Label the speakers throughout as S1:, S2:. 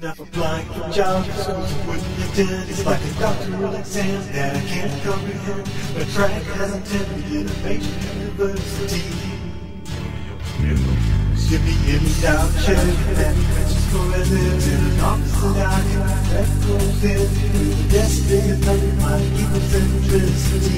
S1: Enough applying for jobs, wouldn't attend. It's like a doctoral exam that I can't comprehend. But track hasn't tended in a major university. Give me any doubt, check that Francisco lives in an office that I can that goes in with the destiny of my egocentricity.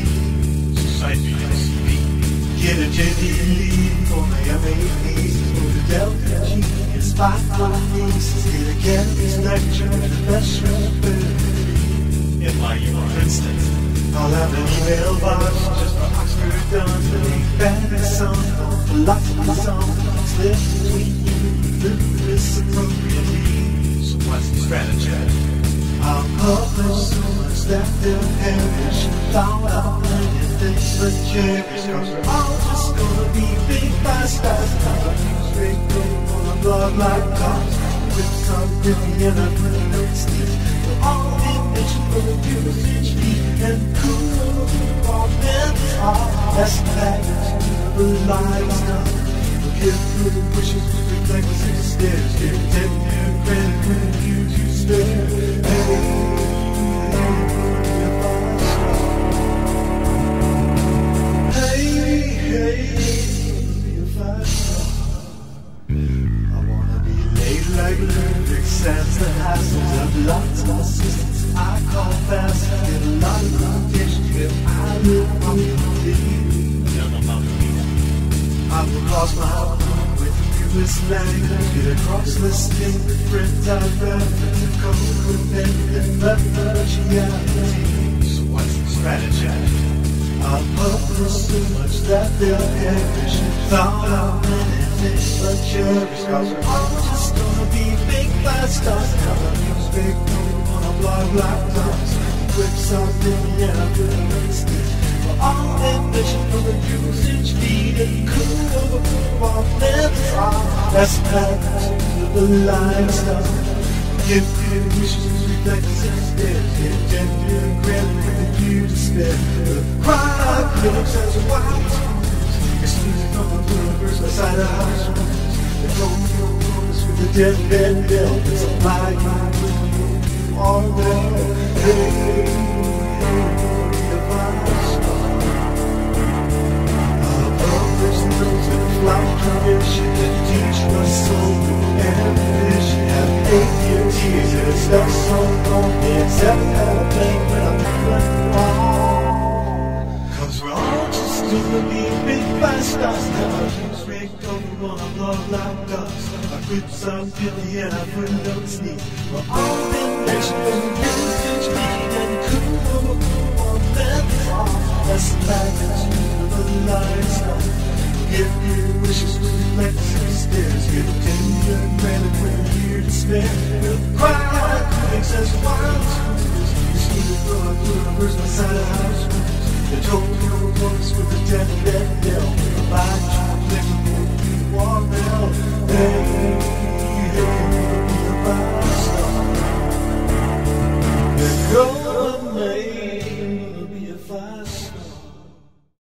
S1: Get a JD for my MAPs, go to Delphic Genius, Phronesis, get a Carus lecture at the Festschrift Princeton. I'll have an email box just for Oxford done, but ain't bad as some philosophy songs left between you and this appropriately. So what's the stratagem? I'll publish so much that they'll perish. Thought I'll anything but cherish, cause we're all just gonna be big Phi Stars. Straight go on a blog like Carus, with some Vivian and I put a note Steve. We're all invention for the usage and cool all members are. That's the magnitude of the lives now. Give good wishes with reflexes stairs. Give tenure credit when you to spare. Hey, be a Phi Star. I wanna be laid like Olympic sands. The hassles of lots of assistants I call fast. Get a lot of attention if I live on the I will cross my heart with the newest language. Get across listening with friends I'd rather to codependent methodology. So what's the strategy? I'll publish so much that they'll perish. Thought I'll anything but cherish, cause we're all just gonna be big Phi Stars. Now the news big on a blog like Carus, with something yeah, I'm doing instead. All ambition for the usage feed and cool all members are. That's the magnitude of the lifestyle. Give good wishes, reflexes, stairs. Give tenure credit with you to spare. The crowd critics has a wild experience. Exclusive from the universe beside the house. The cold with the deathbed bill. Supply you all there. Hey. Tradition that teach my soul and vision. Have 8 years here, it's not so long. Except how I think when I'm running wrong. Cause we're all just gonna be big Phi Stars. Now I use rigged over on a blog like Carus. I quit some Billy and I put notes neat. We're all invention for the usage need and cool on members are. That's the magnitude of the lifestyle. Give you wishes with reflexes stairs. Give tenure credit when you're here to spare.